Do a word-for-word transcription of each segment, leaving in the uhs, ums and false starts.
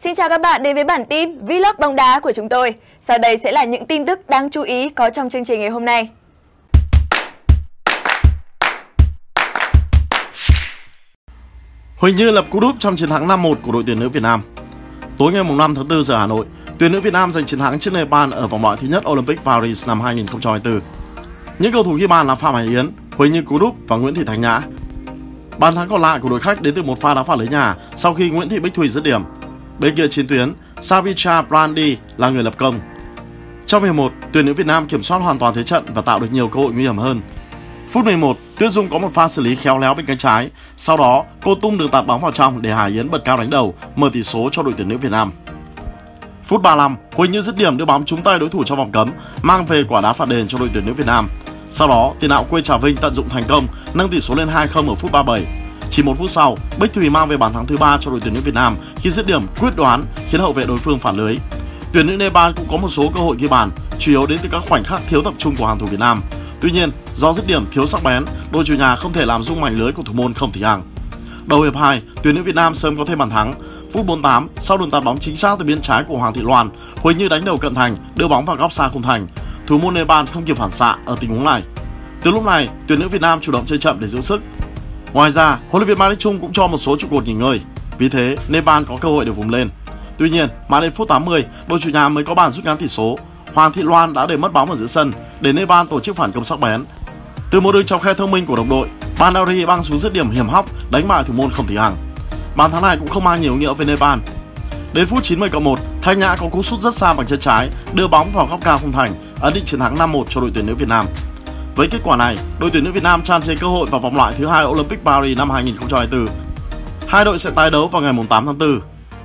Xin chào các bạn đến với bản tin Vlog bóng đá của chúng tôi. Sau đây sẽ là những tin tức đáng chú ý có trong chương trình ngày hôm nay. Huỳnh Như lập cú đúp trong chiến thắng năm một của đội tuyển nữ Việt Nam. Tối ngày năm tháng tư giờ Hà Nội, tuyển nữ Việt Nam giành chiến thắng trước Nepal ở vòng loại thứ nhất Olympic Paris năm hai nghìn không trăm hai mươi tư. Những cầu thủ ghi bàn là Phạm Hải Yến, Huỳnh Như cú đúp và Nguyễn Thị Thanh Nhã. Bàn thắng còn lại của đội khách đến từ một pha đá phạt lưới nhà sau khi Nguyễn Thị Bích Thùy dứt điểm. Bên kia chiến tuyến, Savicha Brandi là người lập công. Trong hiệp một, tuyển nữ Việt Nam kiểm soát hoàn toàn thế trận và tạo được nhiều cơ hội nguy hiểm hơn. Phút mười một, Tuyết Dung có một pha xử lý khéo léo bên cánh trái. Sau đó, cô tung đường tạt bóng vào trong để Hải Yến bật cao đánh đầu, mở tỷ số cho đội tuyển nữ Việt Nam. Phút ba mươi lăm, Huỳnh Như dứt điểm đưa bóng trúng tay đối thủ trong vòng cấm, mang về quả đá phạt đền cho đội tuyển nữ Việt Nam. Sau đó, tiền đạo quê Trà Vinh tận dụng thành công, nâng tỷ số lên hai không ở phút ba mươi bảy. Chỉ một phút sau, Bích Thùy mang về bàn thắng thứ ba cho đội tuyển nữ Việt Nam khi dứt điểm quyết đoán khiến hậu vệ đối phương phản lưới. Tuyển nữ Nepal cũng có một số cơ hội ghi bàn, chủ yếu đến từ các khoảnh khắc thiếu tập trung của hàng thủ Việt Nam. Tuy nhiên, do dứt điểm thiếu sắc bén, đội chủ nhà không thể làm rung mảnh lưới của thủ môn Khổng Thị Hằng. Đầu hiệp hai, tuyển nữ Việt Nam sớm có thêm bàn thắng. Phút bốn mươi tám, sau đường tạt bóng chính xác từ biên trái của Hoàng Thị Loan, Huỳnh Như đánh đầu cận thành, đưa bóng vào góc xa khung thành. Thủ môn Nepal không kịp phản xạ ở tình huống này. Từ lúc này, tuyển nữ Việt Nam chủ động chơi chậm để giữ sức. Ngoài ra, huấn luyện viên Mai Đức Chung cũng cho một số trụ cột nghỉ ngơi. Vì thế, Nepal có cơ hội để vùng lên. Tuy nhiên, mãi đến phút tám mươi, đội chủ nhà mới có bàn rút ngắn tỷ số. Hoàng Thị Loan đã để mất bóng ở giữa sân để Nepal tổ chức phản công sắc bén. Từ một đường chọc khe thông minh của đồng đội, Bandari băng xuống dứt điểm hiểm hóc đánh bại thủ môn Khổng Thị Hằng. Bàn thắng này cũng không mang nhiều ý nghĩa với Nepal. Đến phút chín mươi cộng một, Thanh Nhã có cú sút rất xa bằng chân trái, đưa bóng vào góc cao khung thành, ấn định chiến thắng năm một cho đội tuyển nữ Việt Nam. Với kết quả này, đội tuyển nữ Việt Nam tràn trề cơ hội vào vòng loại thứ hai Olympic Paris năm hai nghìn không trăm hai mươi tư. Hai đội sẽ tái đấu vào ngày tám tháng tư.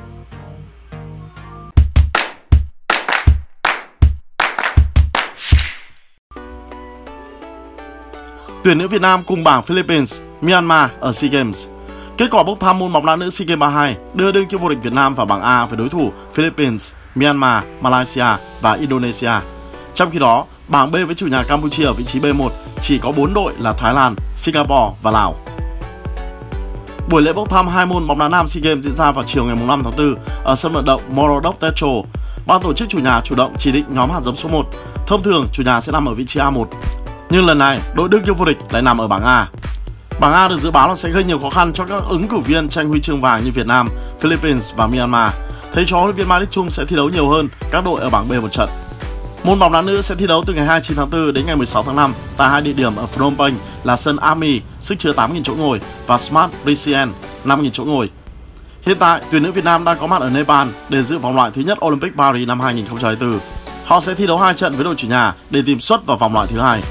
Tuyển nữ Việt Nam cùng bảng Philippines, Myanmar ở SEA Games. Kết quả bốc thăm môn bóng đá nữ SEA Games ba mươi hai đưa đương kim vô địch Việt Nam vào bảng A với đối thủ Philippines, Myanmar, Malaysia và Indonesia. Trong khi đó, bảng B với chủ nhà Campuchia ở vị trí B một chỉ có bốn đội là Thái Lan, Singapore và Lào. Buổi lễ bốc thăm hai môn bóng đá nam SEA Games diễn ra vào chiều ngày năm tháng tư ở sân vận động Morodok Techo. Ban tổ chức chủ nhà chủ động chỉ định nhóm hạt giống số một. Thông thường chủ nhà sẽ nằm ở vị trí A một. Nhưng lần này, đội đương kim vô địch lại nằm ở bảng A. Bảng A được dự báo là sẽ gây nhiều khó khăn cho các ứng cử viên tranh huy chương vàng như Việt Nam, Philippines và Myanmar. Thầy trò huấn luyện viên Mai Đức Chung sẽ thi đấu nhiều hơn các đội ở bảng B một trận. Môn bóng đá nữ sẽ thi đấu từ ngày hai mươi chín tháng tư đến ngày mười sáu tháng năm tại hai địa điểm ở Phnom Penh là sân Army, sức chứa tám nghìn chỗ ngồi và Smart Resian, năm nghìn chỗ ngồi. Hiện tại, tuyển nữ Việt Nam đang có mặt ở Nepal để dự vòng loại thứ nhất Olympic Paris năm hai nghìn không trăm hai mươi tư. Họ sẽ thi đấu hai trận với đội chủ nhà để tìm suất vào vòng loại thứ hai.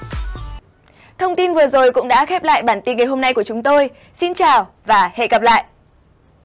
Thông tin vừa rồi cũng đã khép lại bản tin ngày hôm nay của chúng tôi. Xin chào và hẹn gặp lại!